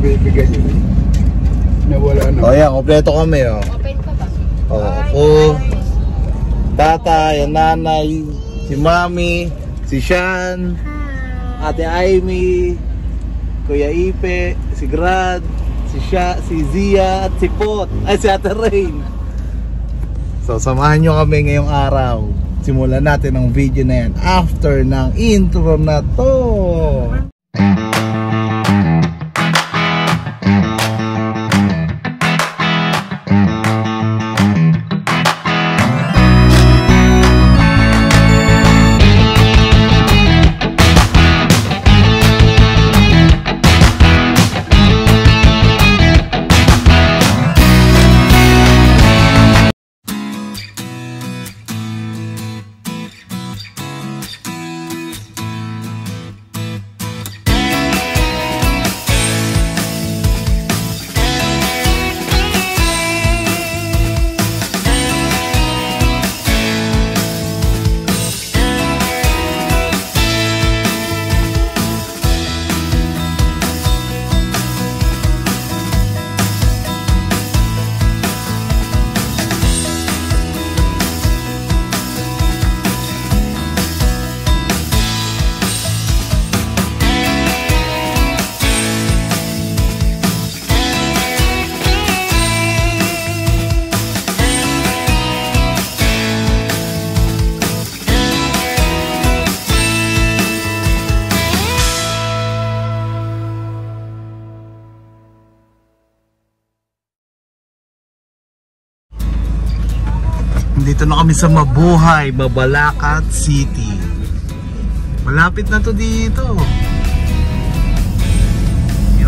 bibigay yun. Nawala na. O yan, kompleto kami o. Open pa ba? O, ako, tatay, nanay, si mami, si Sean, ate Amy, Kuya Ipe, si Grad, si Zia, at si Pot, ay si Ate Rain. So samahan nyo kami ngayong araw. Simulan natin ang video na yan after ng intro na to. Dito na kami sa Mabuhay, Mabalacat City. Malapit na to dito. Yo.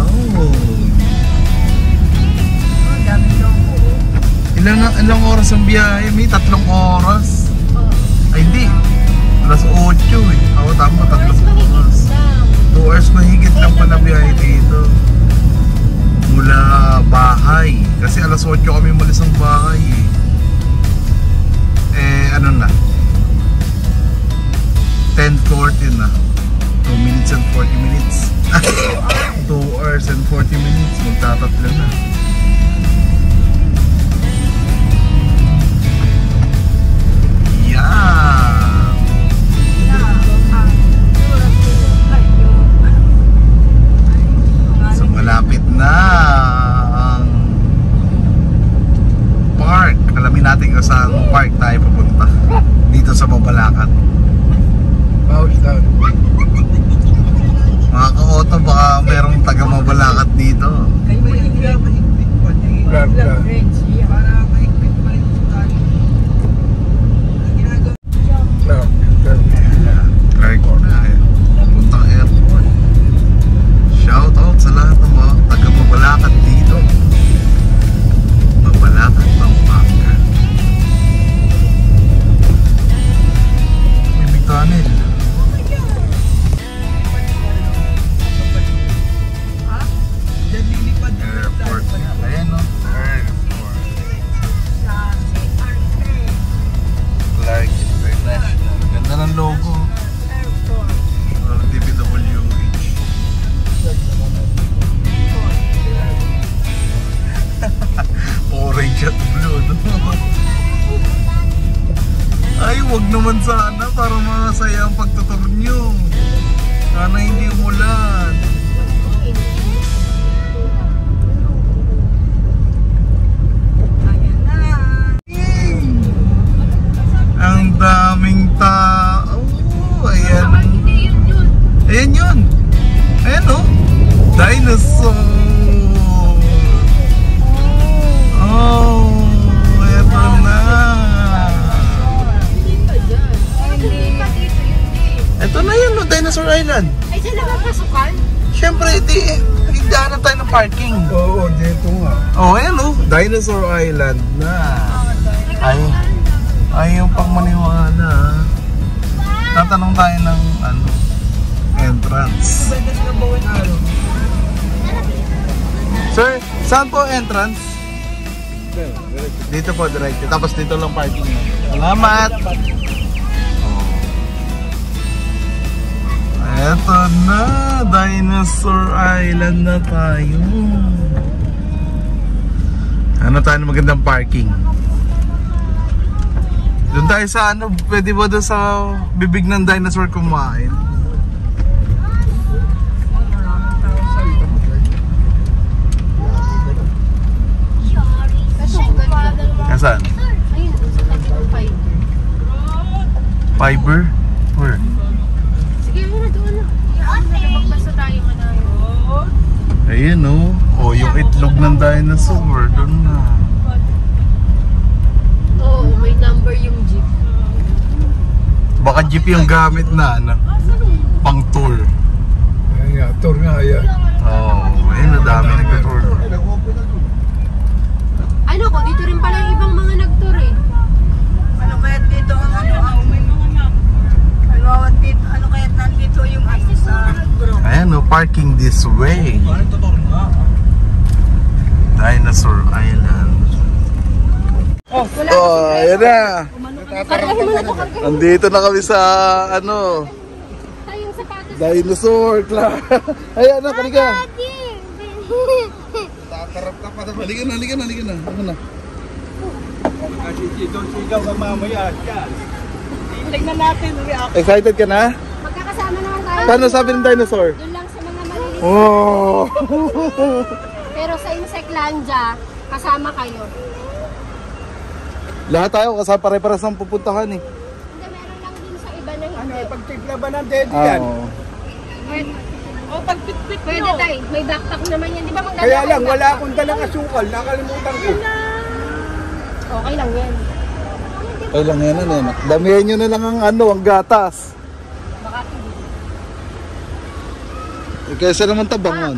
Ilang oras ang biyahe? May 3 oras. Ay hindi. Alas 8 eh. Oo, tama, 3 oras. 2 hours mahigit lang pala biyahe dito. Mula bahay. Kasi alas 8 kami malis ang bahay eh. Ano na 10:40 na 2 minutes and 40 minutes 2 hours and 40 minutes magtatatlo na. Yeah. So malapit na ang park. Alamin natin kung saan park tayo pupunta dito sa Mabalacat. Mga ka-auto, baka merong taga Mabalacat dito. Puntang airport. Shout out sa lahat ng mga taga Mabalacat dito. Mabalacat, Pampanga. May big tunnel. Airport. Ayan o. Airport. Clark International. Ganda ng logo. DPWH. Orange at blue, no? Ay, wag naman sana para masaya ang pagtutur nyo. Sana hindi umulan. Ang daming tao. Ayan. Ayan yun. Ayan o. Dinosaur. Oh, eto na. Eto na yun, no? Dinosaur Island. Ay, saan napapasukan? Siyempre, higdahan tayo ng parking. Oo, dito nga. Oh, ayan o. Dinosaur Island na. Ay yung pang maniwala. Tatanong tayo ng entrance. Sir, saan po entrance? Dito po, diretso. Tapos dito lang parking. Salamat! Oh. Eto na, Dinosaur Island na tayo. Ano tayo na magandang parking? Doon tayo sa ano, pwede ba doon sa bibig ng dinosaur kumain? Nasaan? Fiber? Where? Sige, yun na doon. Magbasa tayo manayo. Ayun oh. Oh, yung itlog ng dinosaur. Doon na. Oo, may number yung jeep. Baka jeep yung gamit na ano, pang tour. Ayan nga, tour nga yan. Oh, ayun na dami nag-tour. Ano ko, dito rin pala yung ibang mga nag-tour eh. Ano kaya dito ang may mga map? Ano kaya nandito yung sa group? Ayan oh, parking this way. Dinosaur Island. Oh, ayan na. Kargahin mo na po, kargahin. Andito na kami sa ano, Tayong sapatos. Dinosaur Club. Ayan na, halika. Halika na, halika na, halika na. Ano na? Kasi dito sigaw ka mamaya. Tingnan natin. Excited ka na? Magkakasama naman tayo. Paano sabi ng dinosaur? Doon lang sa mga maliliit. Oh! Pero sa Insectlandia, kasama kayo. Lahat tayo kasi pare-pares ang pupuntahan eh. Hindi, meron lang din sa iba na Ano, hindi. pagtipla ba ng daddy yan? Oo. O, pagpitpit pwede tayo. May backpack naman yan. Di ba magdala Kaya kayo lang, wala backpack? akong dalang asukal. Nakalimutan ko. Okay lang yan. Okay lang yan, ano. Damihan nyo na lang ang ano, ang gatas. Baka Kaysa naman tabangan.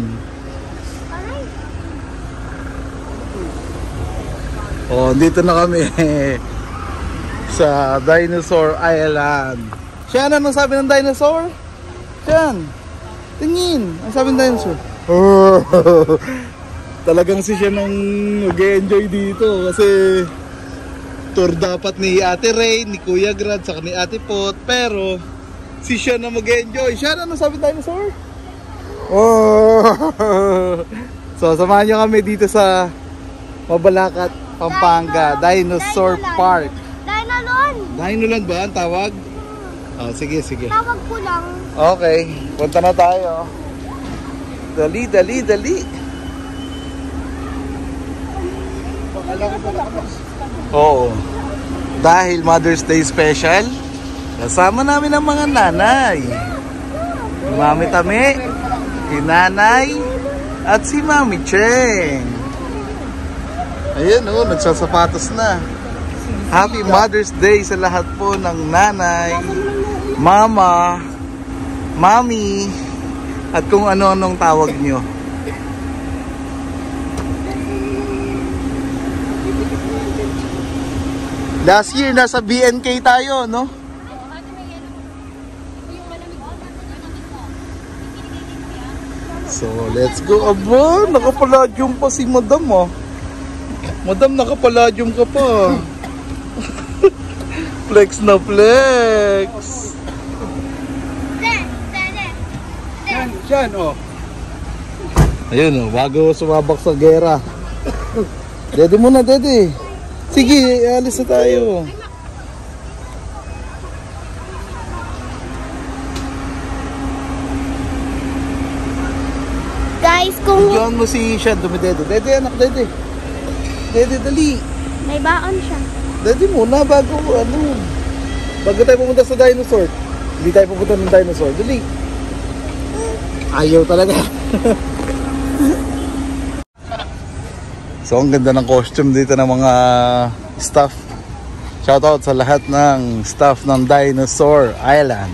Oh, dito na kami sa Dinosaur Island. Siyan, anong sabi ng dinosaur? Siyan, tingin. Ang sabi ng dinosaur? Oh, talagang si siya nang mag-enjoy dito kasi tour dapat ni Ate Ray, ni Kuya Grad, saka ni Ate Pot, pero si siya na mag-enjoy. Siyan, anong sabi ng dinosaur? Oh. So, samahan nyo kami dito sa Mabalacat, Pampanga, Dinosaur Park. Dinoland! Dinoland ba ang tawag? Oh, sige, sige. Tawag ko lang. Okay, punta na tayo. Dali, dali, dali. Oo. Dahil Mother's Day special, kasama namin ang mga nanay. Si Mami Tami, si Nanay, at si Mami Cheng. Ayan o, nagsasapatos na. Happy Mother's Day sa lahat po ng nanay, mama, mami, at kung ano-anong tawag nyo. Last year, nasa BNK tayo, no? So, let's go. Aba, nakapaladyum pa si Madam, oh. Madam, nakapaladyum ka pa. Flex na flex. Yan, oh. Ayun, oh, bago sumabak sa gera. Dede muna, dede. Sige, alis na tayo. Guys, kung Diyan mo si Sean, dumidede. Dede, anak, dede. Dede, dali. may baon siya. Dede muna, bago, ano. Bago tayo pumunta sa dinosaur. Hindi tayo pupunta ng dinosaur. Dali. Ayaw talaga. So, ang ganda ng costume dito ng mga staff. Shoutout sa lahat ng staff ng Dinosaur Island.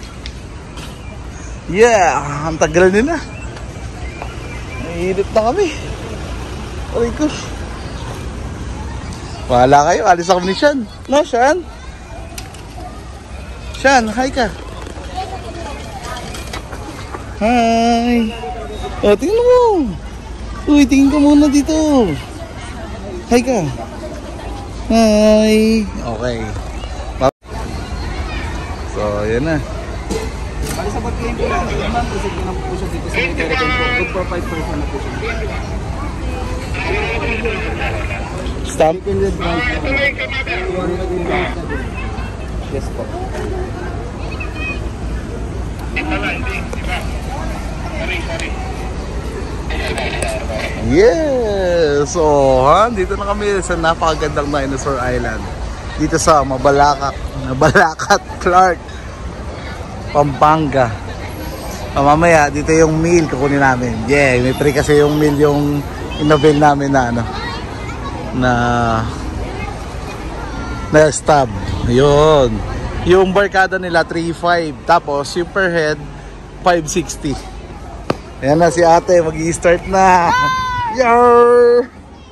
Yeah, ang tagal nila. Naiinip na kami. Aray ko. Wala kayo, alis ako ni Sean. No, Sean? Sean, hi ka. Hi. Oh, tingnan mo. Uy, tingin ka muna dito. Hi ka. Hi. Okay. So, yan na. Sa pag-claim po lang, ma'am, kasi ko na po siya dito sa may American po. Good for 5% na po siya. Stamp? Yes po. Yes! So, dito na kami sa napakagandang Dinosaur Island. Dito sa Mabalacat, Clark, Pampanga. Mamaya, dito yung meal kukunin namin. Yeah, may free kasi yung meal yung in-avail namin na na stab. Yun. Yung barkada nila 3.5, tapos super head 5.60. Ayan na si ate, mag-i-start na. Yar!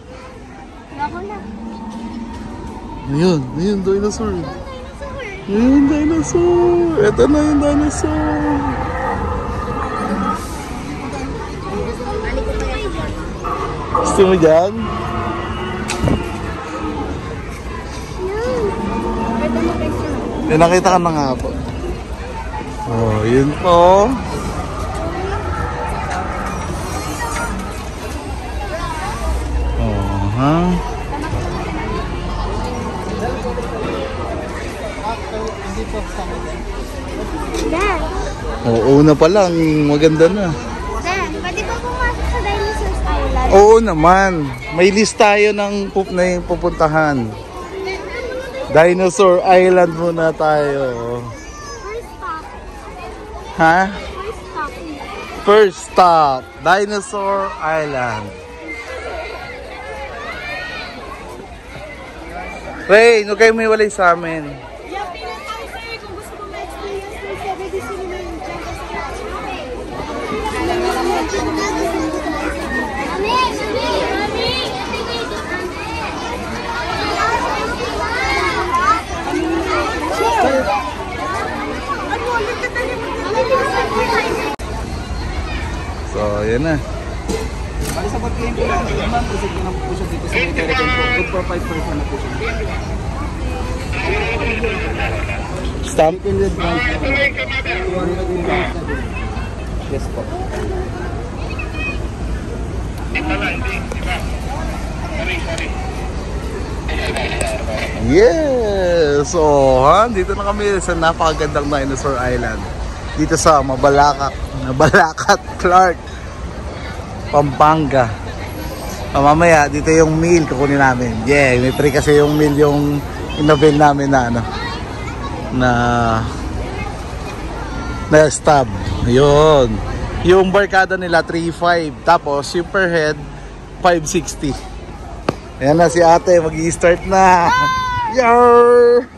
Ayun, dinosaur. Ayun, dinosaur. Ito na yung dinosaur. Gusto mo dyan? Nakita ka na nga po. Oh, yun po. Oh, ha? Dad, Oo na pa lang, maganda na. Dad, pwede ba pumasok sa Dinosaur's Island? Oo naman. May list tayo ng na yung pupuntahan. Dinosaur Island muna tayo. First stop. Ha? First stop. First stop, Dinosaur Island. Ray, no kayo may walay sa amin. Yeah, pinatay sir kung gusto mo ma-experience ng 7D cinema yung dyan sa So, yan na. Para sa pag-claim po lang, ma'am, kasi ko na po siya dito sa may American po. Good for 5% na po siya. Stamp? Yes po. Yes! So, dito na kami sa napakagandang Dinosaur Island. Dito sa Mabalacat, Clark, Pampanga. Mamaya, dito yung meal kukunin namin. Yeah, may free kasi yung meal yung in-avail namin na stab. Yun. Yung barkada nila 3.5, tapos super head 5.60. Ayan na si ate, mag-i-start na. Yar!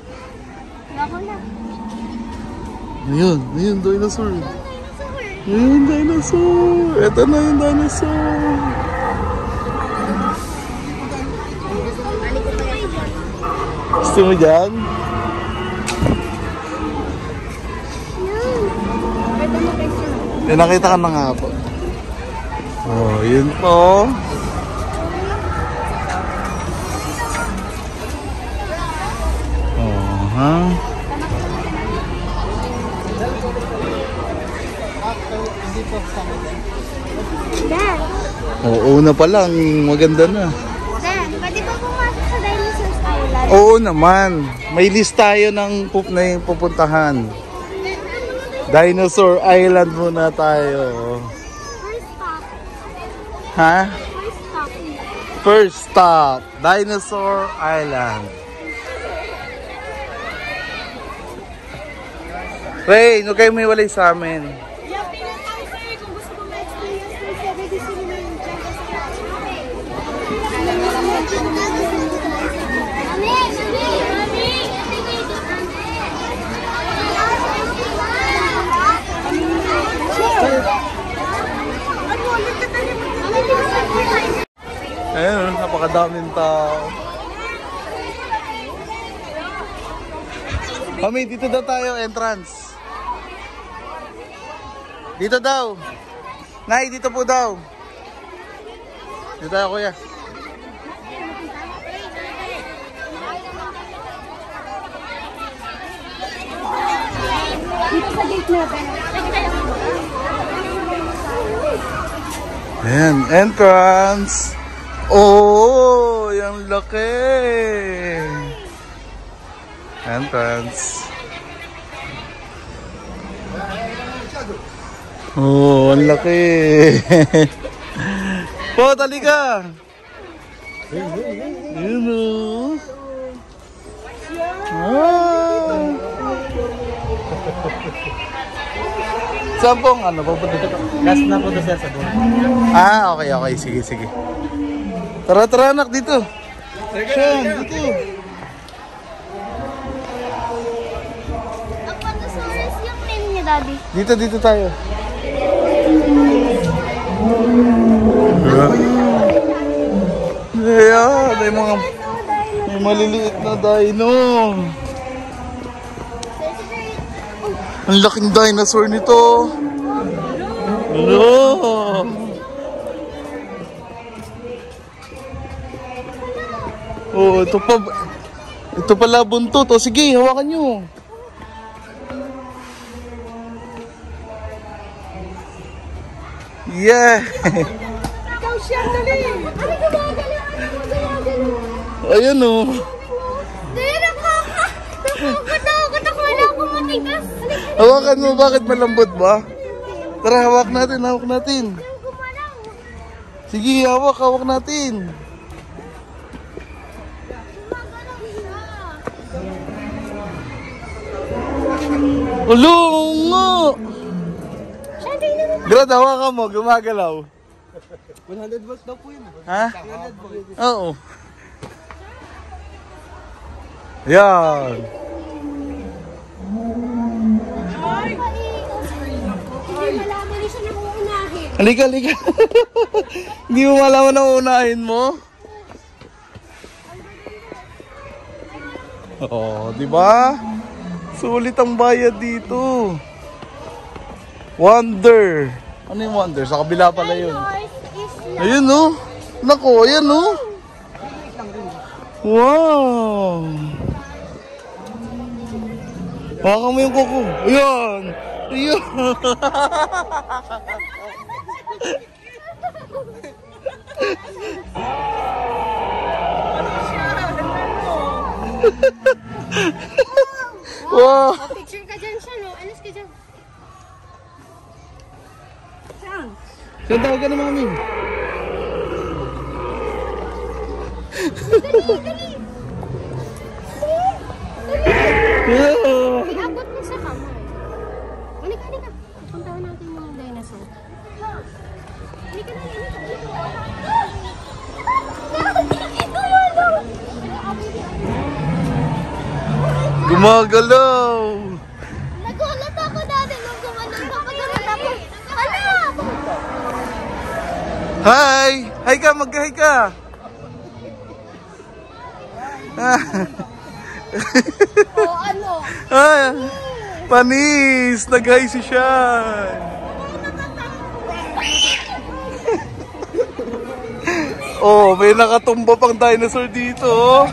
Ayun, dinosaur. Ayun, dinosaur. Ito na yung dinosaur. Gusto mo dyan? Nakita ka na nga po. Oh, yun po. Oh, ha? Dad, Oo na pa lang, maganda na. Dad, pwede ba pumasok sa Dinosaur's Island? Oo naman. May list tayo ng na yung pupuntahan. Dinosaur Island muna tayo. First stop. Ha? First stop. First stop, Dinosaur Island. Ray, no kayo may walay sa amin. Yeah, pinatay sir kung gusto mo ma-experience ng 7D cinema yung dyan sa Ayun, napakadaming tao. Mami, dito daw tayo, entrance. Dito daw. Nay, dito po daw. Dito tayo, kuya. Dito sa gate natin. Ayan, entrance. Oh, yung laki. Entrance. Oh, ang laki. Po, tali ka. Yun o. Saan pong ano? Pupunta dito? Last na po to sir sa doon. Ah, okay, okay. Sige, sige. Tara, tara anak, dito. Siyan, dito. Ang Pantosaurus yung name niya, Daddy. Dito, dito tayo. Ayan, may maliliit na dino. Ang laking dinosaur nito. Hello. Oh, ito pa. Ito pala buntot. O sige, hawakan nyo. Yeah. Ikaw siya, dali. Ano gumagalaw? Ano gumagalaw? Ayan o. Dali, nakakatakot ako. Wala akong matigas. Hawakan mo, bakit malambot ba? Tara, hawak natin, hawak natin. Sige, hawak, hawak natin. Ulo nga! Grad, hawakan mo, gumagalaw. 100 volts daw po yun. Ha? Oo. Yan. Hindi malaman niya siya nang uunahin. Halika, halika. Hindi mo malaman na uunahin mo? Oo, di ba? Sulit ang bayad dito. Wonder. Ano yung wonder? Sa kabila pala yun. Ayun oh. Nako, ayan oh. Wow. Hawakan mo yung kuko. Ayan. Ayan. Wow. Picture ka dyan siya, no? Alis ka dyan. Saan? Saan tawag ka na, mami? Yeah. Iabot mo sa kamay. Halika, halika. Puntahan natin yung dinosaur. Halika na, Gumagalaw. Nagulat ako dati nung gumanon ka pagkatapos. Ano? Hi! Hi ka, mag-hi ka! O ano? Ah, panis! Nag-hi si Sean! Oh, may nakatumba pang dinosaur dito. Oh.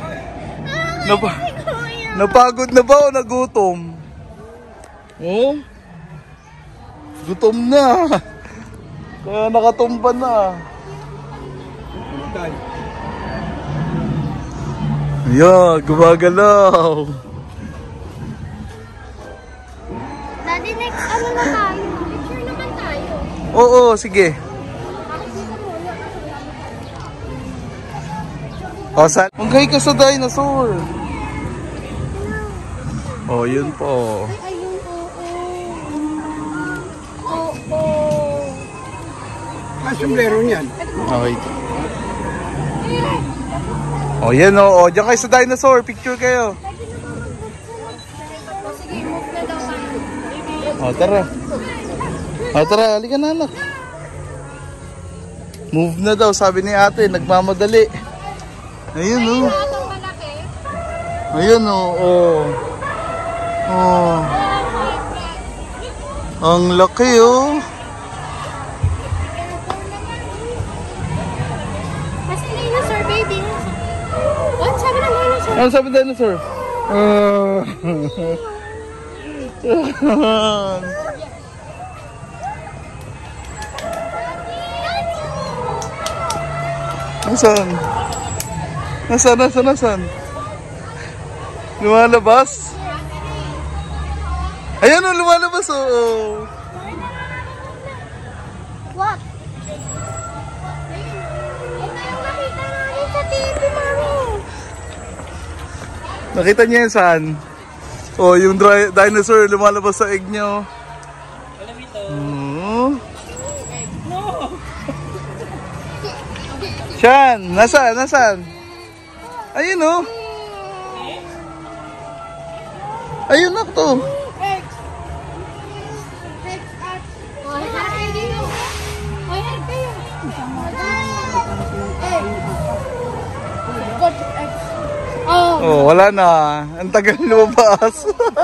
Napagod na ba o nagutom? Oh? Gutom na. Kaya nakatumba na. Ayan, gumagalaw. Daddy, next ano na tayo? Picture naman tayo. Oo, sige. O, Maghay ka sa dinosaur. Oh, yun po. Ay, ayun, oo. Ang sombrero niyan. Okay. Oh, yan o. Oh, diyan kayo sa dinosaur. Picture kayo. O sige, move na daw tayo. Oh, tara. Oh, tara. Halika na, anak. Move na daw, sabi ni ate. Nagmamadali. Ayun o. Ang malaki. Ayun o. Oh. Oh. Ang laki oh. Kasi dinosaur, baby. What? Sabi ng dinosaur. Ano sabi ng dinosaur? Nasaan? Nasaan? Lumalabas? Ayan o, lumalabas o. What? Ito yung nakita namin sa TV, Mami. Nakita niya yan saan? Oh, yung dinosaur lumalabas sa egg niya. Oh. Siyan, nasaan? Ayun oh. Ayun na to. Oh, wala na. Ang tagal lumabas.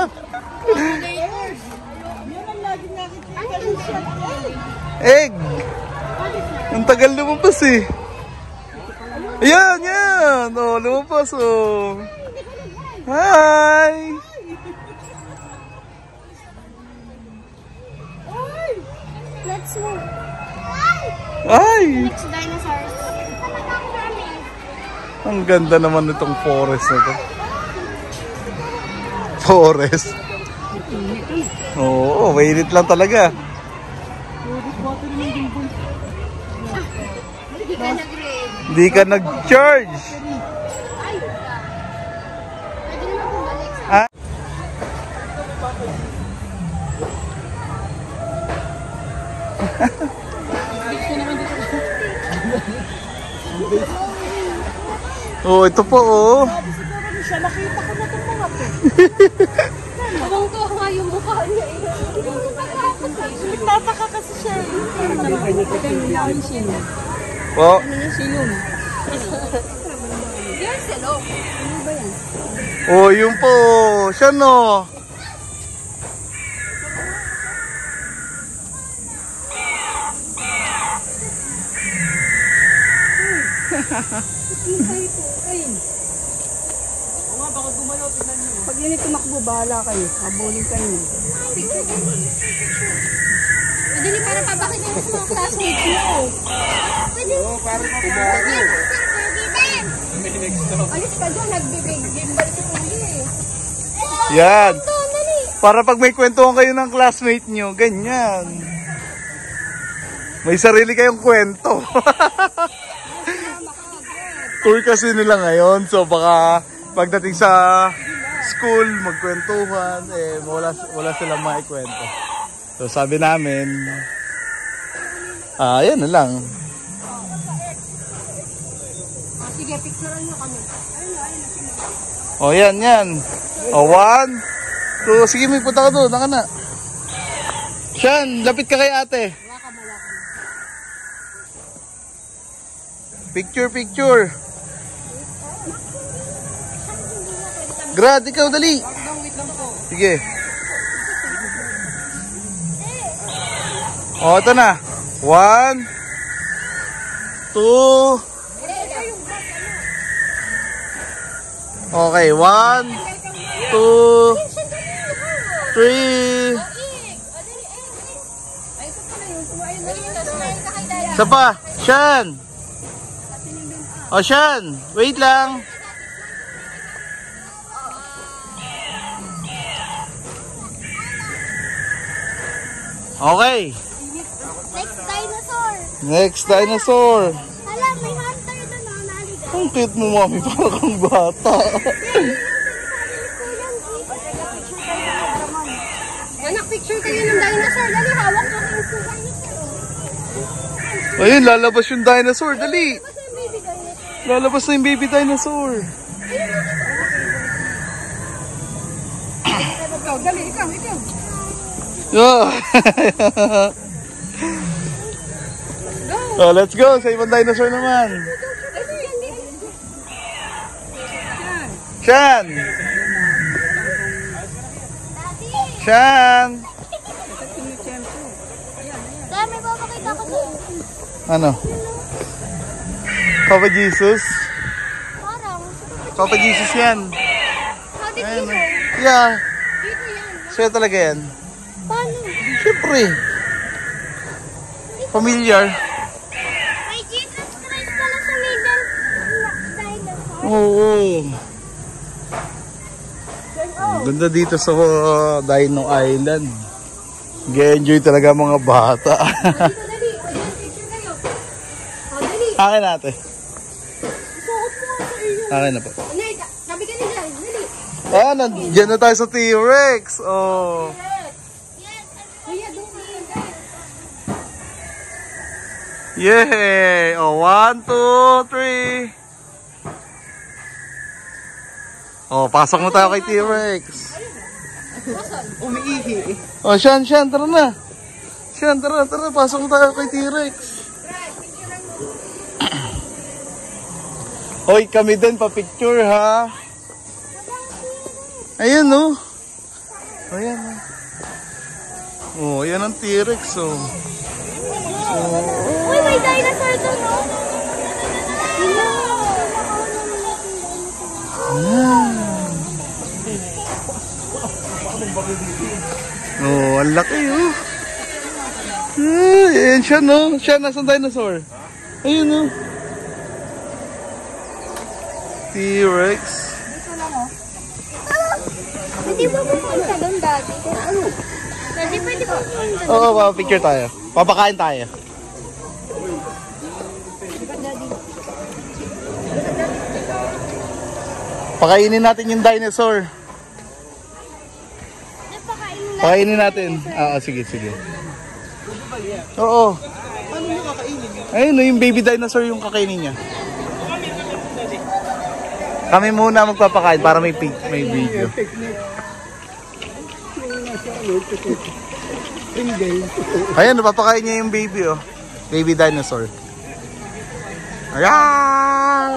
Egg. Ang tagal lumabas eh. Yan. Oh, lumabas oh. Hi. Let's move. Ay. Next dinosaurs. Ang ganda naman nitong forest na to. Forest. Oo, mainit lang talaga. Hindi ka nag-charge. Ah? Oh, ito po oh. Nakita ko na itong mga to. Abang to nga yung mukha niya. Nagtataka kasi siya. Po. Silong. Yan, silong. Oh, yun po. Siya no. Pag yun tumakbo, bahala kayo. Habulin kayo. Pwede ni para papakita mo sa mga classmates mo. Pwede. Oo, para kumawag mo. Alis ka dyan, nagbibig-gimbal si Kuya eh. Yan. Para pag may kwentuhan kayo ng classmate nyo, ganyan. May sarili kayong kwento. Tour kasi nila ngayon, so baka pagdating sa school, magkwentuhan, eh wala silang maikwento. So sabi namin, yan na lang. Sige, picturean nyo kami. O yan. O 1, 2, sige may punta ka doon, naka na. Siyan, lapit ka kay ate. Picture. Grad, ikaw dali. Sige. O, ito na. 1, 2. Okay, 1, 2, 3. Isa pa. Siyan. O, Siyan. Wait lang. Okay. Next dinosaur. Hala, may hunter doon na naligaw. Ang cute mo, mami. Parang kang bata. Anak, picture kayo ng dinosaur. Dali, hawak mo kayo sa dinosaur. Ayun, lalabas yung dinosaur. Dali. Basta yung baby dinosaur. Lalabas na yung baby dinosaur. Ikaw, dali, ikaw. Yeah. Oh, let's go sa ibang dinosaur naman. Siyan. Dahil may papakita ko sa'yo. Ano? Papa Jesus? Parang. Papa Jesus yan. How did you know? Yeah. Dito yan. Sa'yo talaga yan. Paano? Siyempre. Familiar. May Jesus Christ pala sa middle. Dinosaur. Oo. Ang ganda dito sa Dino Island. Nag-enjoy talaga mga bata. Dali. Picture kayo. Dali. Akin natin. Suot mo sa iyo. Akin na po. Nay, sabi ka nila. Dali. Ayan, nandiyan na tayo sa T-Rex. Oh. Kuya, doon. Yay! Oh, 1, 2, 3. Oh, pasok mo tayo kay T-Rex. Umiihi. Oh, Sean, tara na. Sean, tara, pasok mo tayo kay T-Rex. Hoy, kami din pa-picture ha. Ayan oh. Ayan oh. Oh, ayan ang T-Rex oh. Uy, may dinosaur doon. Oh, ang laki oh. Ayan siya no. Siya, nasaan dinosaur? Ayun oh. T-Rex. Hindi mo pumunta doon dati. Daddy, pwede po pumunta doon. Oo, picture tayo. Papakain tayo. Pakainin natin yung dinosaur. Pakainin natin. Oo, sige. Oo. Paano nyo kakainin? Ayun, yung baby dinosaur yung kakainin niya. Kami muna magpapakain para may video. Ayan, napapakain niya yung baby oh. Baby dinosaur. Ayan!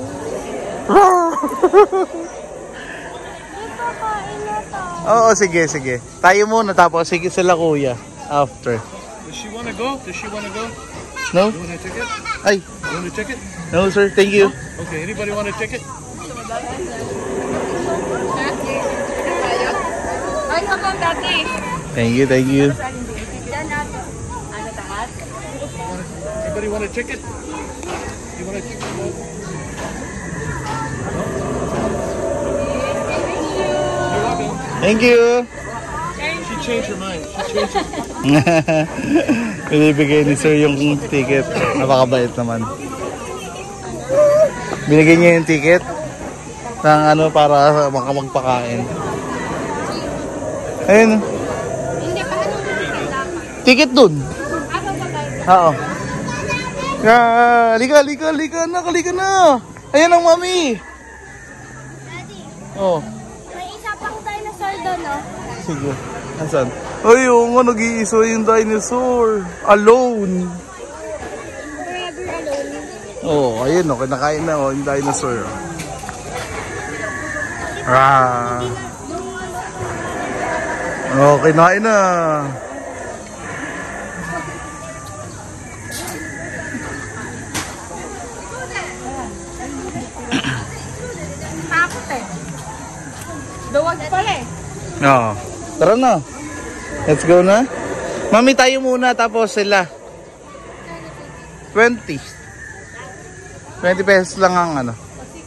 Oo, sige. Tayo muna tapos sige sila kuya. After. Does she wanna go? No? You wanna check it? Ay, You wanna check it? no sir, thank you. Okay, anybody wanna check it? Ay, ako dati. Thank you. Anybody wanna check it? You wanna check it? You're welcome. Thank you. She changed her mind. Binibigay ni sir yung ticket. Napakabait naman. Binigay niya yung ticket ng ano para makapagpakain. Ayun. Hindi pa anong dapat. Ticket dun. Ako ba guys? Oo. Halika na. Ayan ang mami. Daddy, Oh, may isa pang dinosaur doon, no? sige. Nasaan? Ay, oo nga, nag-iisa yung dinosaur. Alone. Forever alone. Oh, ayun oh, kinakain na oh, yung dinosaur. Ah. Oh, kinain na. Takot eh. Duwag pala eh. Oh. Tara na. Let's go na. Mami, tayo muna tapos sila. 20 pesos lang ang ano.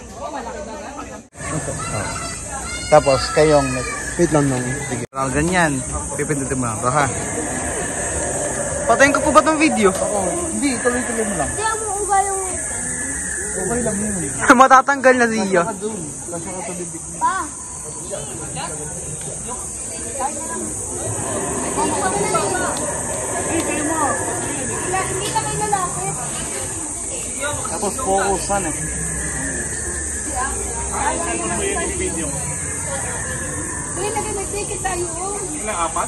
Oh. Tapos kayong Wait lang nang. sige. Ganyan. Pipindutin mo lang ito ha. Patayin ko po ba tong video? Hindi, tuloy-tuloy mo lang. Hindi ako uga yung... Okay lang yun. Matatanggal na siya. Pa! Hindi ka may lalaki. Tapos focusan eh. Uy, nag-ticket tayo. Ilang apat?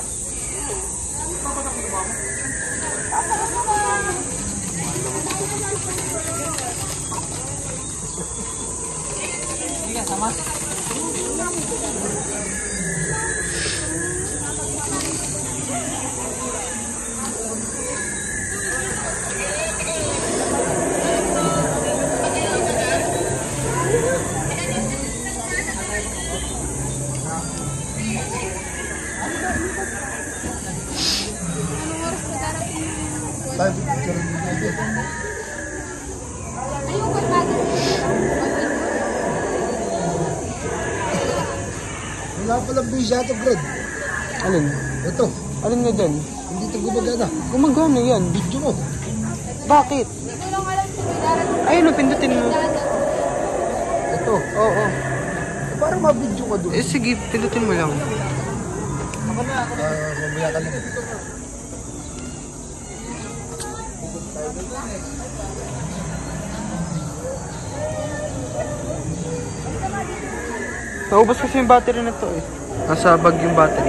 palang bisa ito, Brad. Alin? Ito, Alin nga dyan? hindi ito gumagana. Gumagana yan. Video mo. Bakit? Ayun, pindutin mo. Ito. Oo. Parang mabidyo ka doon. Eh sige, pindutin mo lang. Mamaya ka lang. Naubos kasi yung battery na to eh. Nasa bag yung battery.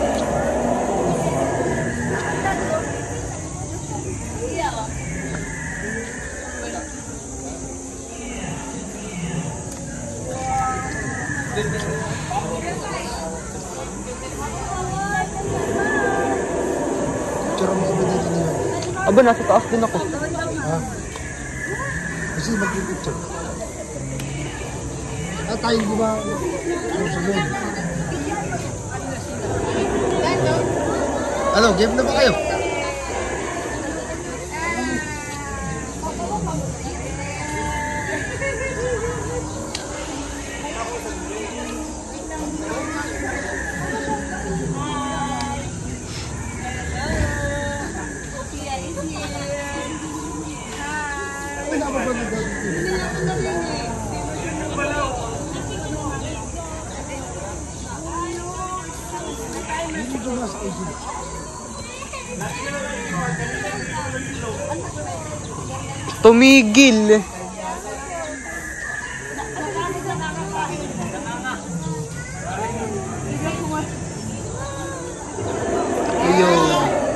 Picture mo kami dito niyo. Aba, nasa taas din ako. Ha? Kasi mag-picture. Tayo di ba? Susunod. Ano, game na ba kayo? Tumigil. Ayun.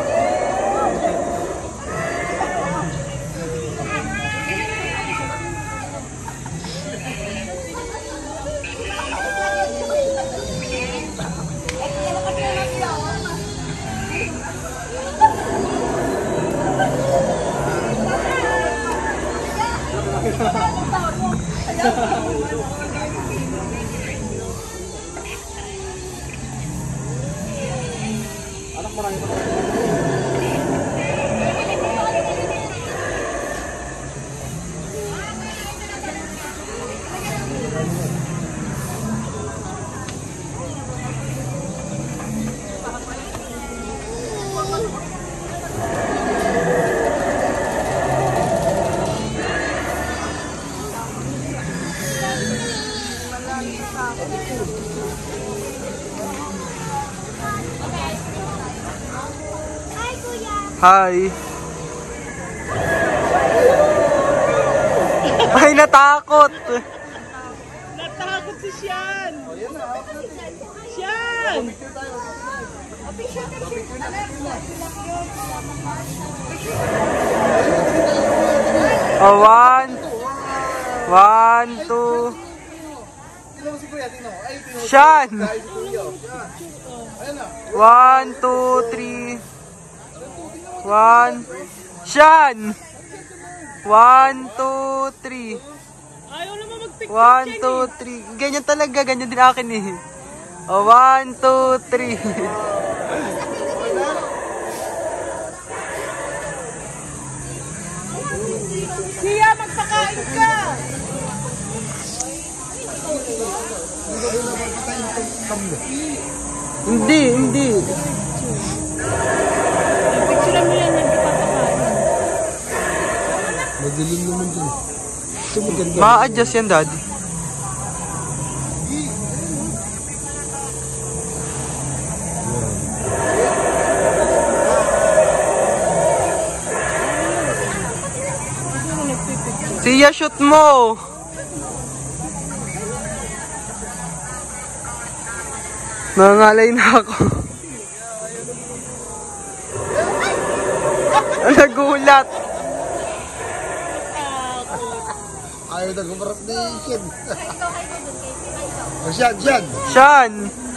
Hi. Ay, natakot. Natakot si Sian! Sian! Oh, one, two. Sian. 1, 2, 3. 1. Sian. 1, 2, 3. Ayaw naman mag-picture 1, 2, 3. Ganyan talaga, ganyan din akin eh. Oh, 1, 2, 3. Siya, magpakain ka! Hindi. Picture mo yan, nagpapakain. Madilim naman dun. Ito maganda. Ma-adjust yan, Dad. Siya, shoot mo! Nangangalay na ako. Nagulat. Ayaw na gumarap na ikin. Siyan, siyan. Sian.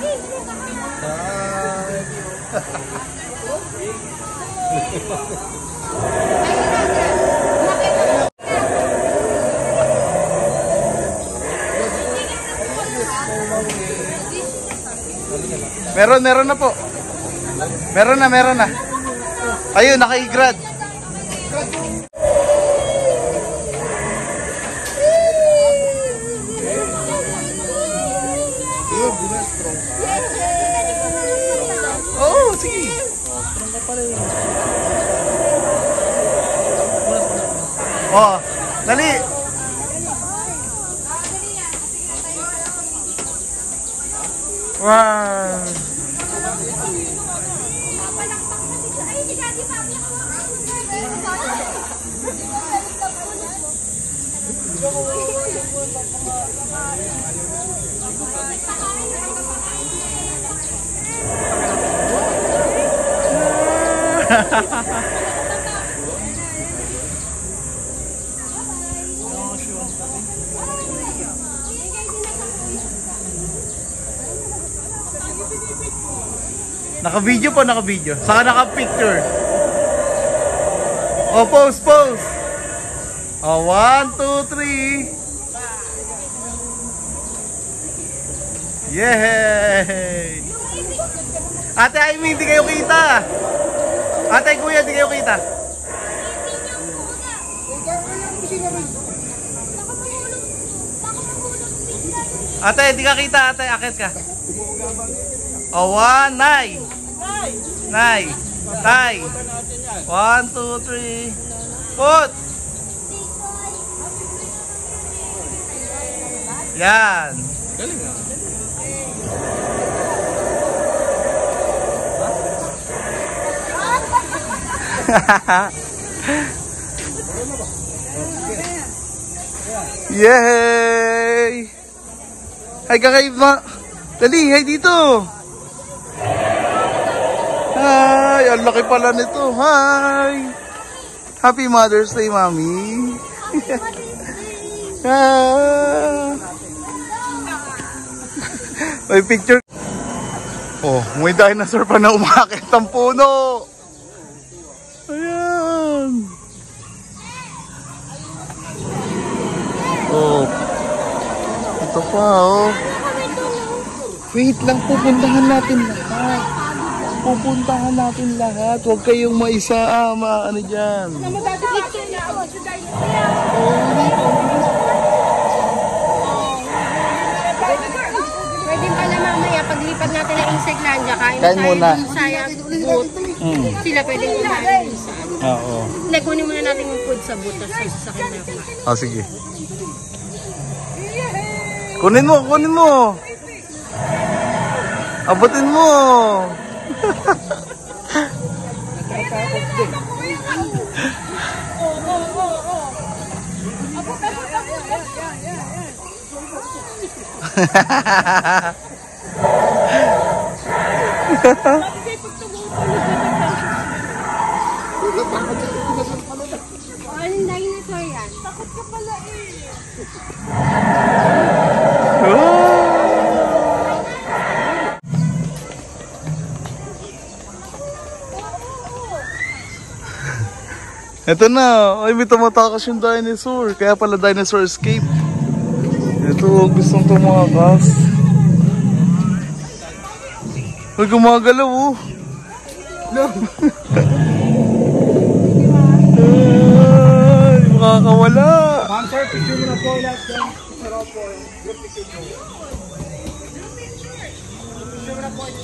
Meron na po. Meron na. Ayun, naka-grad. Yun, strong. Oh, dali. Wow. Naka-video po, naka-video. Saka naka-picture. Oh, pose, pose. Oh, 1, 2, 3. Yay! Ate Amy, hindi kayo kita. Ate Kuya, hindi kayo kita. Ate, hindi ka kita. Ate, akit ka. Oh, 1, Nay. Nay. Tay. 1, 2, 3. Put. Yan. Galing ah. Yay! Hi kakaiba. Dali, hi dito. Hi, ang laki pala nito. Hi. Happy Mother's Day, Mami. Ah. May picture. Oh, may dinosaur pa na umakit ang puno. Ayan. Oh. Ito pa, oh. Wait lang, pupuntahan natin lahat. Pupuntahan natin lahat. Huwag kayong maisa-ama. Ano dyan? Pwede pala mamaya paglipat natin ng Insectlandia. Kain muna. Sayang boot. Sila pwedeng kumain sa ano. Oo. Hindi, kunin muna natin yung food sa boot. Tapos sasakyan na kumain. Oh, sige. Kunin mo, kunin mo. Abutin mo. Anong dinosaur yan? Takot ka pala eh. Ito na. Ay, may tumatakas yung dinosaur. Kaya pala dinosaur escape. Ito, gustong tumakas. Ay, gumagalaw oh. Ay, makakawala. Ma'am sir, picture mo na po lahat dyan. Sarap po yung group picture mo. Picture mo na po.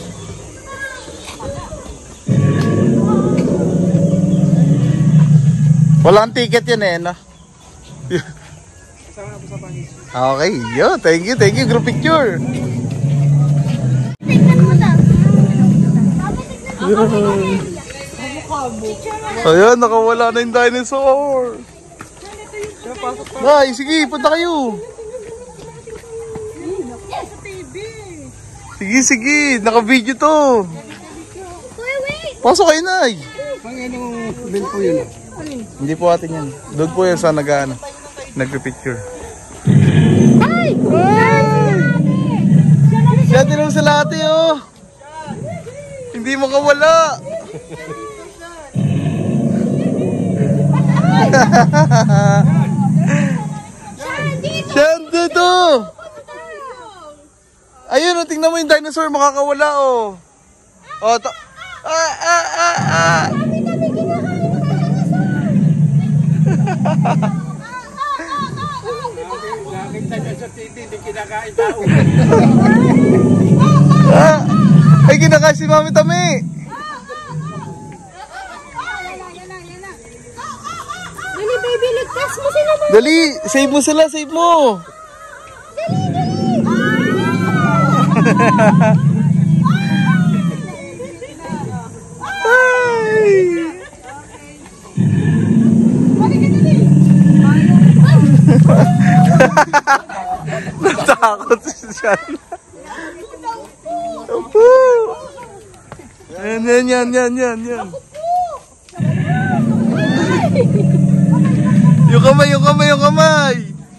Walang ticket yun eh, no? Kasama na po sa panis. Okay, yo, thank you, group picture. Tignan mo na. Ayan, nakawala na yung dinosaur. Ay, sige, punta kayo. Sige, naka-video to. Pasok kayo, Nay. Pang anong bin po yun? Hindi po atin yan. Doon po yan sa nagpipicture. Ay! Siya tinong sa lati, oh. Hindi makawala. Siya dito. Ayun, oh, tingnan mo yung dinosaur makakawala, oh. Oh, Nakita niya sa TV, hindi kinakain tao. Ay, kinakain si Mami Tami. Dali, baby. baby, ligtas mo sila ba? Dali, save mo sila, save mo. Dali, dali. Natakot si Sean. Opo. Yan. Yung kamay.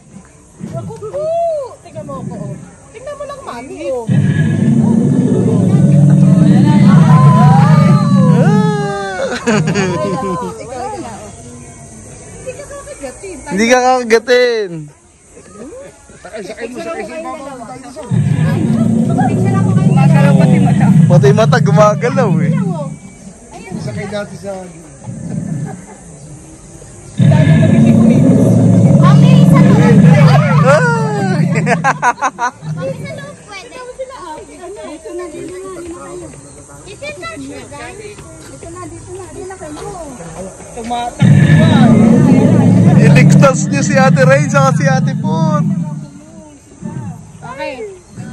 Tingnan mo ako. Tingnan mo lang, mami. Oh. Hindi ka kakagatin. Sakay mo sa dinosaur. Gumagalaw pati mata. Pati mata gumagalaw eh. Sakay dati sa... Mami, sa loob. Ay! Mami, sa loob pwede. Dito na kayo. Dito na kayo. Iligtas niyo si Ate Ray saka si Ate Put. Okay.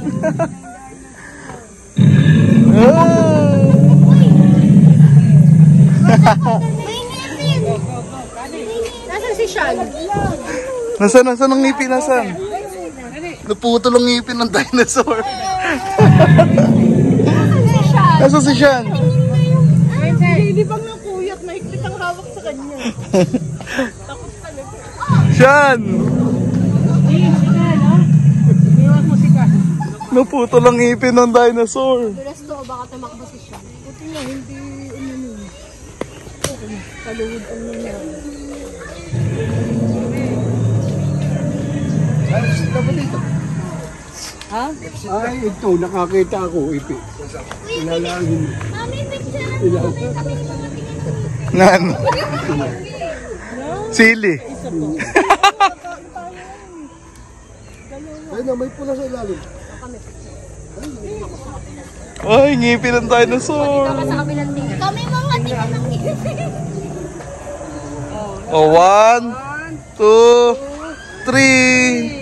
May ngipin. Nasaan si Sean? Nasaan ang ngipin? Nasaan? Naputol ang ngipin ng dinosaur. Nasaan si Sean? Nasaan si Sean? Hindi bang nakuyat? Maiklit ang hawak sa kanya. Takot talaga. Sean! Naputol ang ngipin ng dinosaur. Dulas to, baka tumakbo si Sean. Puti niya, hindi kaluhod ang nangyari. Ay, ito, nakakita ako, ipi. Ilalangin. Mami, picture mo. Kami ni mga Nan. Sili. Ay, na, may pula sa ilalim. Ay, ngipin ng dinosaur. sa kabilang tingin. Kami mga tingin ng ngipin. Oh, 1, 2, 3.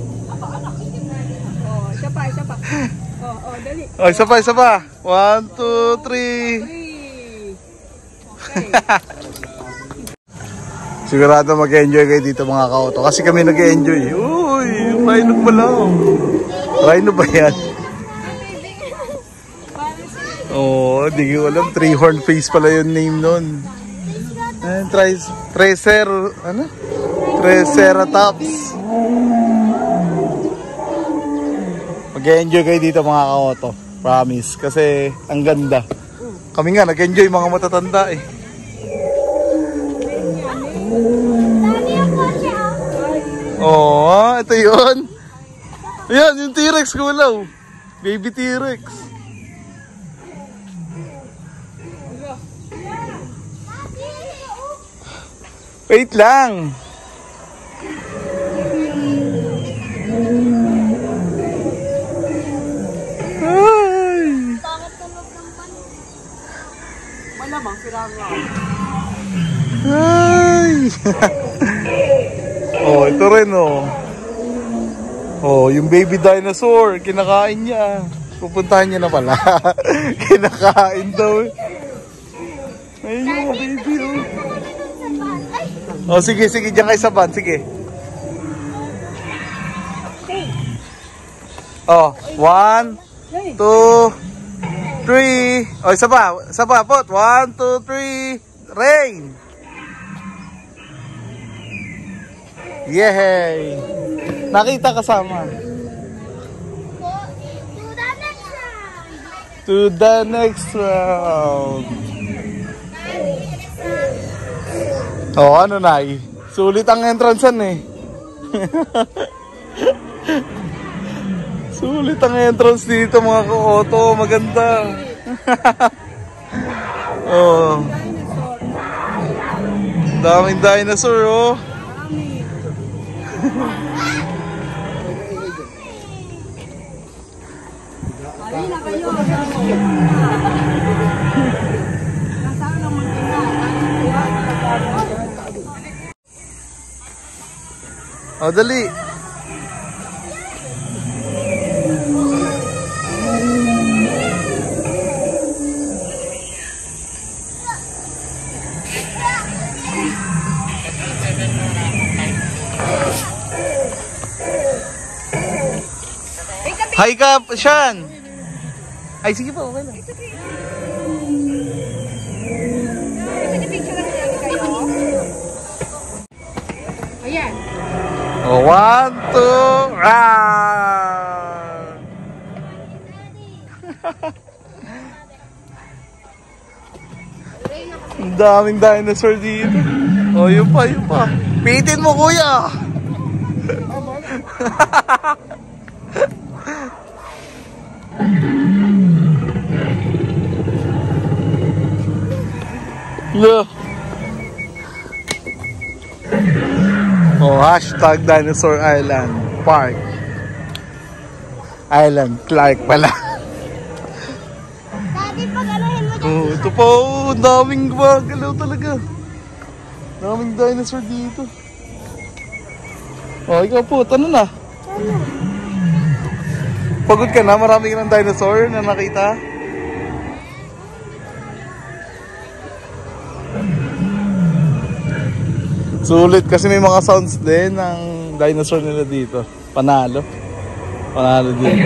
Oh, isa pa. 1, 2, 3. Sigurado mag-enjoy kayo dito mga ka-auto. Kasi kami nag-enjoy. Uy, rhino pa lang. Rhino ba yan? Oh, di ko alam. 3-horn face pala yung name nun. Triceratops. Mag-enjoy kayo dito mga ka-auto. Promise. Kasi ang ganda. Kami nga nag-enjoy mga matatanda eh. Oh, ito yun. Ayan, yung T-Rex kulaw. Baby T-Rex. Wait lang. Ay. Malamang sila nga. Ay. Oh, ito rin oh. Oh, yung baby dinosaur, kinakain niya. Pupuntahan niya na pala. Kinakain daw. Ayun yung mga baby oh. Oh, sige, diyan kayo sa van, sige. Oh, 1, 2, 3. Oh, isa pa, pot. 1, 2, 3. Rain. Yay! Nakita kasama. To the next round. Oh, ano Nay? Sulit ang entrancean eh. Sulit ang entrance dito mga ka-auto. Maganda. Oh. Daming dinosaur oh. O, dali. Hi ka, Sean. Ay, sige pa, okay lang. Ayan. Oh, 1, 2, run! Ang daming dinosaur dito. Oh, yun pa, yun pa. Pitin mo, kuya! Look. Oh, hashtag Dinosaur Island Park. Island Clark pala. Daddy, pag anuhin mo dyan. Oh, ito pa, oh, daming gumagalaw talaga. Daming dinosaur dito. Oh, ikaw po, ano na? Pagod ka na? Marami ka ng dinosaur na nakita? Sulit kasi may mga sounds din ng dinosaur nila dito. Panalo. Panalo dito.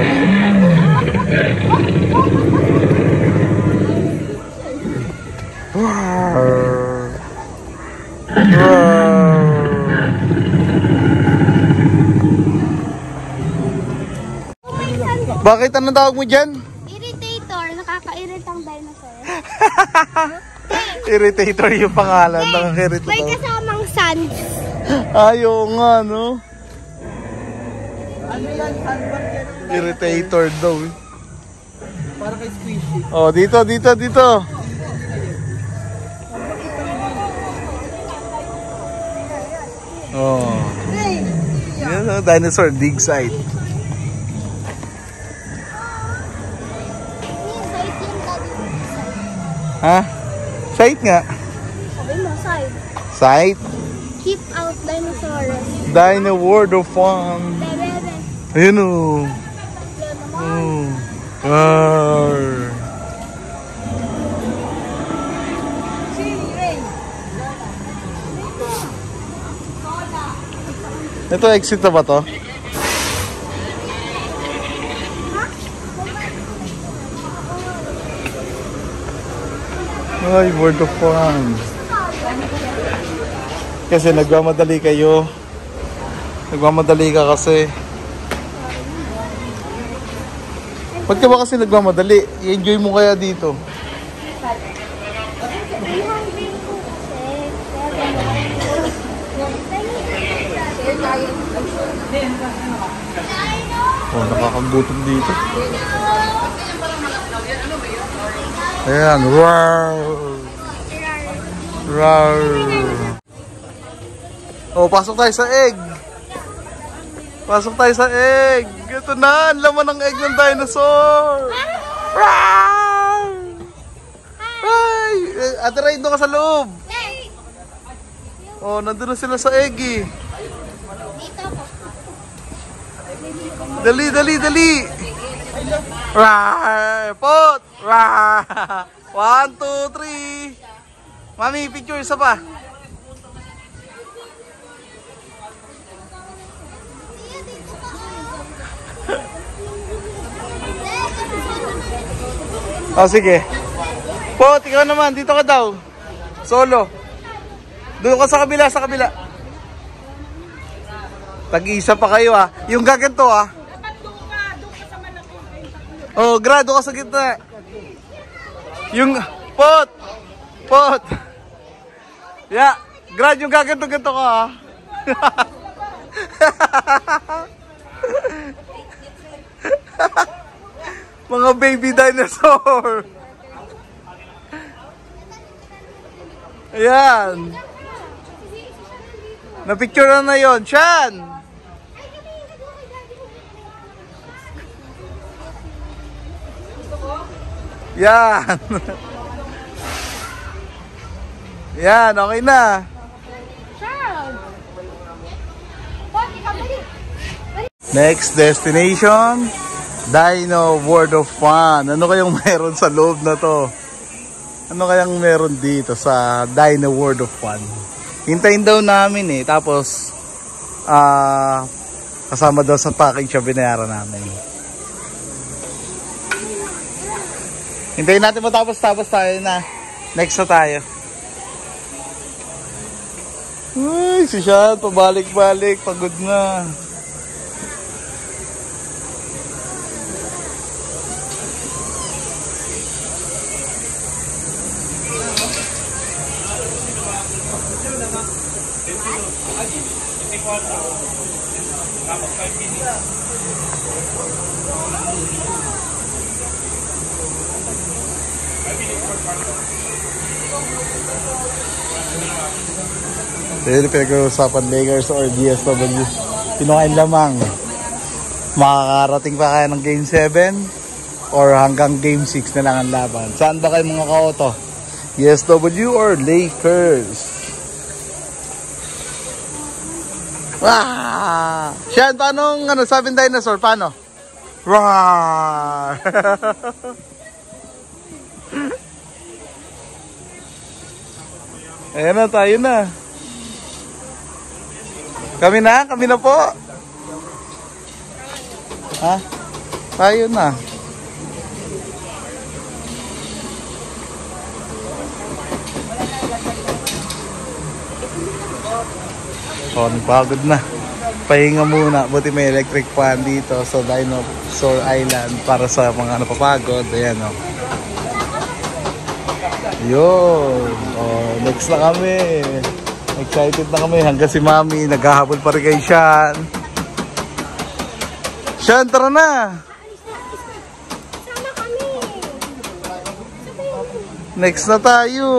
Bakit anong tawag mo dyan? Irritator, nakaka-irritang dinosaur. Irritator yung pangalan. Nakaka-irritator. May kasamang sand. Ayaw nga, no? Irritator daw eh. Para kay squishy. Oh, dito, dito, dito. Oh. Yan, oh, dinosaur dig site. Ha? Site nga. Sabi mo, side. Site? Keep out dinosaurs. Dino World of Fun. Bebe. Ayun o. Oh. Arr. Ito, exit na ba to? Ay, World of Fun. Kasi nagmamadali kayo. Nagmamadali ka kasi. Ba't ka ba kasi nagmamadali? I-enjoy mo kaya dito. Oh, nakakagutom dito. Ayan, roar! Roar! Oh, pasok tayo sa egg! Pasok tayo sa egg! Ito na, ang laman ng egg ng dinosaur! Roar! Ay! Ate Ray, doon ka sa loob! Oh, nandun na sila sa egg eh! Dali, dali, dali! Rar! Pot! Rar! 1, 2, 3! Mami, picture isa pa! Oh, sige. Pot, ikaw naman. Dito ka daw. Solo. Doon ka sa kabila, sa kabila. Tag-isa pa kayo ha. Yung gaganto ha. Oh, grado ka sa gitna. Yung pot. Pot. Yeah, grad yung gaganto-ganto ka ha. Mga baby dinosaur. Ayan. Na-picture na yun. Sean! Yan. Yan, okay na. Child! Pati ka Next destination, Dino World of Fun. Ano kayang meron sa loob na to? Ano kayang meron dito sa Dino World of Fun? Hintayin daw namin eh. Tapos, kasama daw sa package yung binayaran namin. Hintayin natin matapos tayo na. Next na tayo. Uy, si Sean, pabalik-balik. Pagod na. Dahil pinag-uusapan Lakers or DSW, pinukain lamang. Makakarating pa kaya ng Game 7 or hanggang Game 6 na lang ang laban? Saan ba kayo mga ka-auto? DSW or Lakers? Wah! Siyan, paano Seven Dinosaur? Paano? Roar! Ayan na, tayo na. Kami na po. Ha? Tayo na. Oh, pagod na. Pahinga muna. Buti may electric fan dito sa Dinosaur Island para sa mga napapagod. Ayan o. Yun. Oh, next na kami. Excited na kami. Hanggang si Mami naghahabol pa rin kay Sean. Sean, tara na. Sama kami. Next na tayo.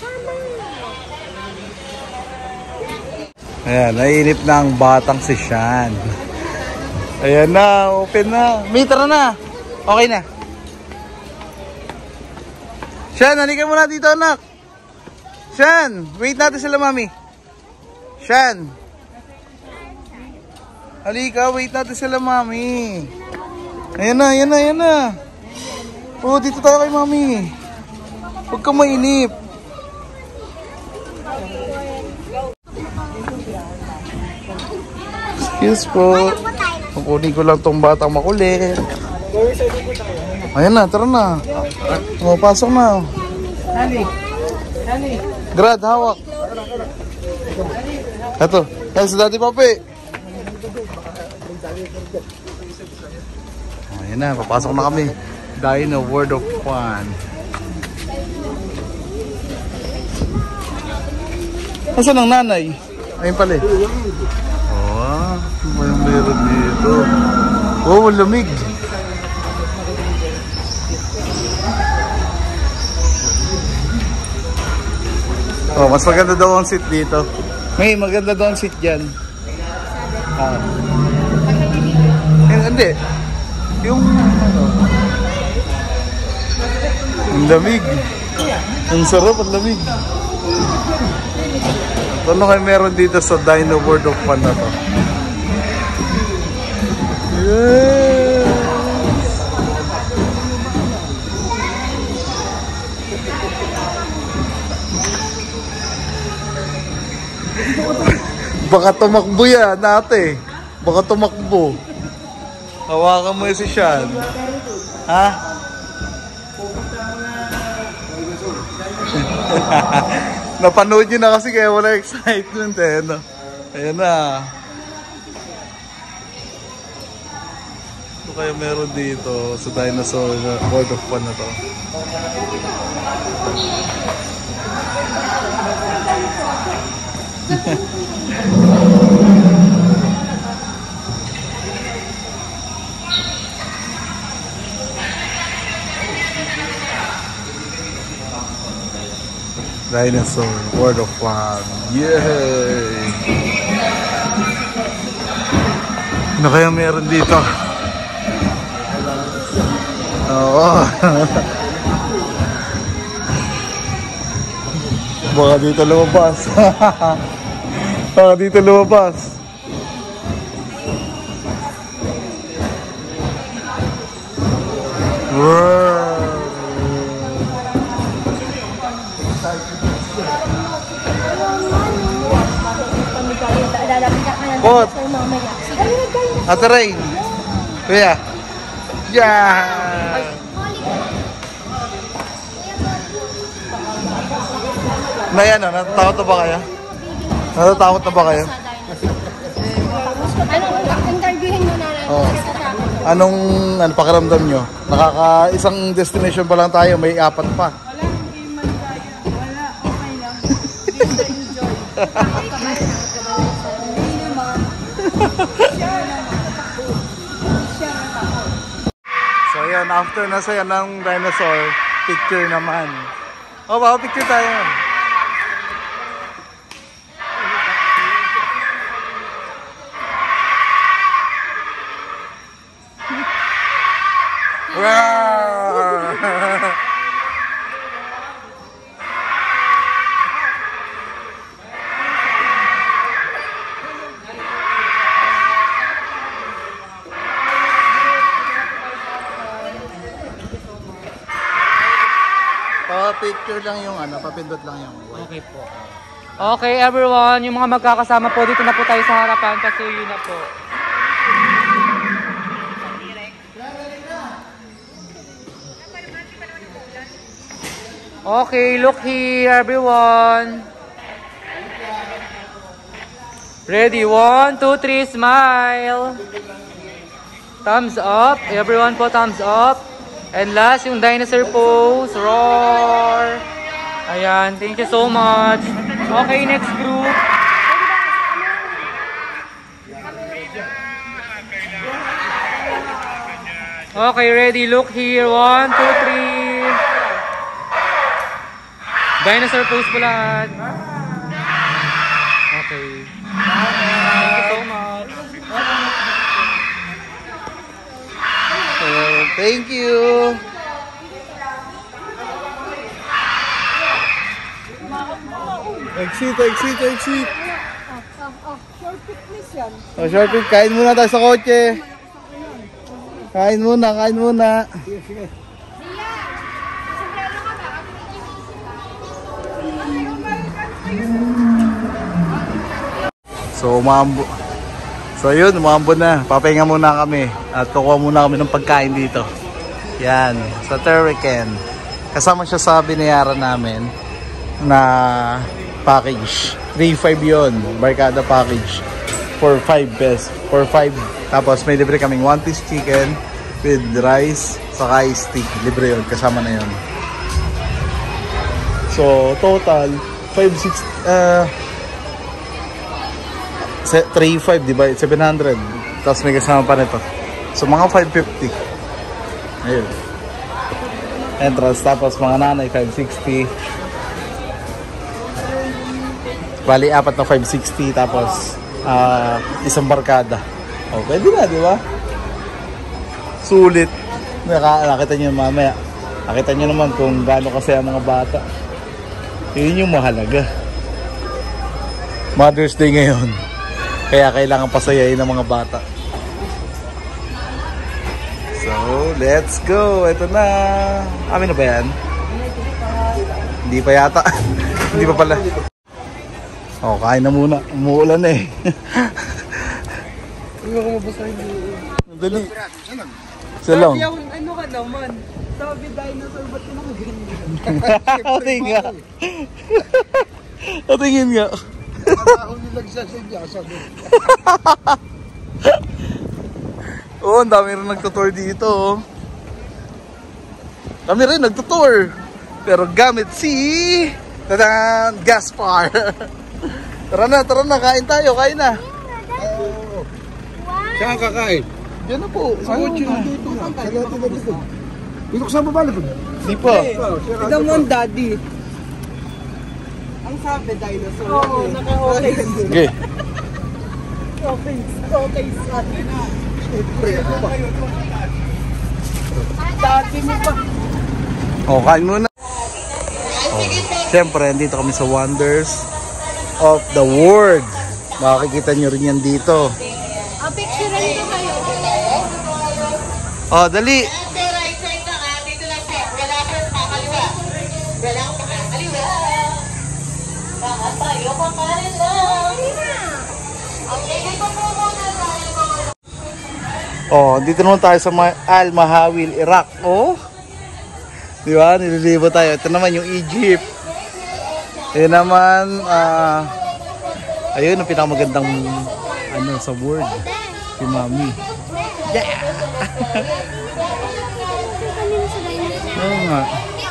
Ayan, naiinip na ang batang si Sean. Ayan na, open na. May, tara na. Okay na. Sean, halika muna dito, anak. Sean, wait natin sila, Mami. Sean. Halika, wait natin sila, Mami. Ayan na, ayan na, ayan na. Oh, dito tayo kay Mami. Huwag ka mainip. Excuse po. Kukunin ko lang tong batang makulit. Ayan na, tara na. O, pasok na. Grad, hawak. Ito, yan si Daddy Papi. Ayan na, papasok na kami. Dino World of Fun. Nasaan ang nanay? Ayun pala eh. Ano ba yung meron dito? Oh, malamig. Oh, mas maganda daw ang seat dito. May maganda daw ang seat dyan. Hindi. Yung ano. Ang lamig. Ang sarap at lamig. Ano kayo meron dito sa Dino World of Fun na to? Yes! Baka tumakbo yan ate. Baka tumakbo. Hawakan mo si Sean. Ha? Napanood nyo na kasi kaya wala excitement eh. No? Ayan na. Ano kaya meron dito sa Dinosaur World of Fun na to? Dinosaur World of Fun. Yay! Ano kaya meron dito? Oo. Baka dito lumabas. Baka dito lumabas. Pot. Ate Rain. Kuya. Yeah. Nay, ano, natatakot na ba kayo? Natatakot na ba kayo? Interviewin mo na lang. Oh. Anong pakiramdam nyo? Isang destination pa lang tayo, may 4 pa. Wala, hindi man kaya. Wala, okay lang. Hindi enjoy. Hindi naman. Siya natakot. So yun, after na saya ng dinosaur, picture naman. Oh, baka picture tayo. Picture lang yung papindot lang yung Okay po. Okay everyone, yung mga magkakasama po, dito na po tayo sa harapan, pasuyo na po. Okay, look here everyone. Ready, 1, 2, 3, smile. Thumbs up, everyone po thumbs up. And last, yung dinosaur pose, roar. Ayan, thank you so much. Okay, next group. Okay, ready, look here, 1, 2, 3. Dinosaur pose po lahat. Okay. Thank you so much. Thank you. Exit. Oh, short pic. Kain muna tayo sa kotse. Kain muna. So yun, umambo na. Papahinga muna kami. At kukuha muna kami ng pagkain dito. Yan, sa Turrican. Kasama siya sa binayaran namin na package. 3.5 yun, barkada package. For 5 pesos. For 5. Tapos may libre kaming 1-piece chicken with rice, saka steak. Libre yun, kasama na yun. So, total, 3.5, diba? 700. Tapos may kasama pa nito. So, mga 550. Ayun. Entrance. Tapos mga nanay, 560. Bali, 4 na 560. Tapos, isang barkada. O, pwede na, diba? Sulit. Nakita nyo mamaya. Nakita nyo naman kung gaano kasi ang mga bata. Yun yung mahalaga. Mother's Day ngayon. Kaya kailangan pasayain ng mga bata. So, let's go. Ito na. Amin na ba yan? Hindi pa yata. Hindi pa pala. Oh, kain na muna. Umuulan eh. Hindi ko mabasahin dito. Dali. Salong. Ano ka naman? Sabi dinosaur, ba't ka nakaganyan? Tingin nga. Tingin nga. Oh, ang dami rin nagtutour dito. Dami rin nagtutour. Pero gamit si Tadan Gaspar. Tara na, kain tayo, kain na. Saan kakain? Yan na po. Dito na. Dito ko saan babalik? Di pa. Tignan mo ang daddy. Ang sabi dinosaur. Oo, naka-okay. Sige. Okay, son. Daddy mo pa. Oh, kain muna. Oh, siyempre, dito kami sa Wonders of the World. Makikita nyo rin yan dito. Picture rin ko kayo. Oh, dali. Oh, dito naman tayo sa Al Mahawil, Iraq. Oh. Di ba? Nililibo tayo. Ito naman yung Egypt. Ito naman, ayun, ang pinakamagandang sa world. Si Mami. Yeah! Oo nga.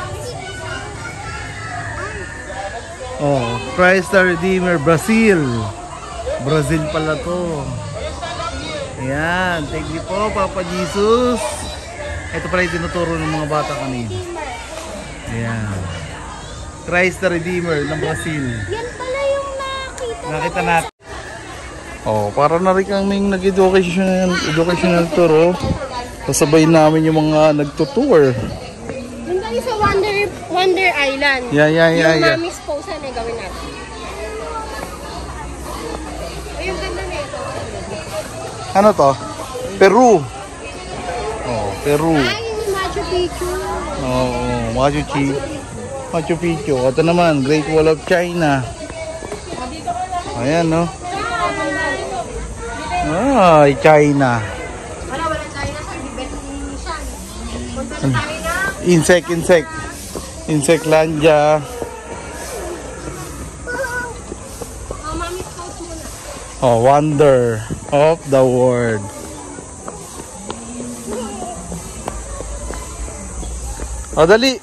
Oh, Christ the Redeemer, Brazil. Brazil pala to. Ayan, thank you po, Papa Jesus. Ito pala yung tinuturo ng mga bata kanina. Ayan. Christ the Redeemer ng Brazil. Yan pala yung Nakita natin. Oh, para na rin kaming educational tour, oh. Kasabay namin yung mga nagtutour. Doon tayo sa Wonder Island. Yeah. Yung Mami's Posa na gawin natin. Ay, yung ganda na ito. Ano to? Peru. Oh, Peru. Ay, yung Machu Picchu. Machu Picchu. Ito naman, Great Wall of China. Ayan, no? Ay, China. Wala China sa Tibet. Punta sa China. Insectlandia. Oh, Mami's Posa muna. Oh, wonder of the world. Oh, dali.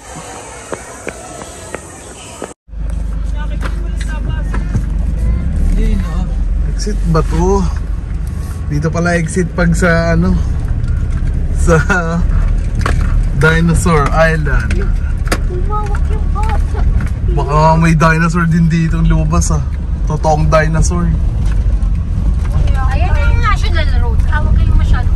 Exit ba to? Dito pala exit pag sa sa Dinosaur Island. Umawak yung bata. Baka may dinosaur din dito lumabas, ah. Totoong dinosaur. Ayan yung national road. Hawak kayo masyado.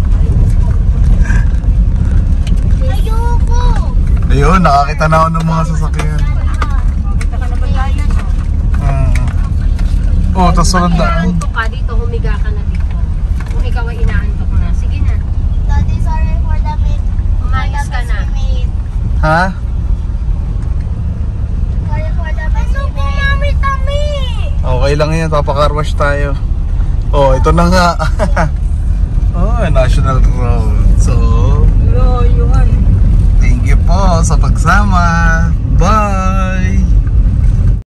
Ayoko! Ayun, nakakita na ako ng mga sasakyan. Oh, tapos sunod na. Inaantok ka dito, humiga ka na dito. Kung ikaw ay inaantok na, sige na. Daddy, sorry for the meat. Umayos ka na. Ha? Sorry for the mess we made. Okay lang yan, papakarwash tayo. Oh, ito na nga. Oh, National Road. So, thank you po sa pagsama.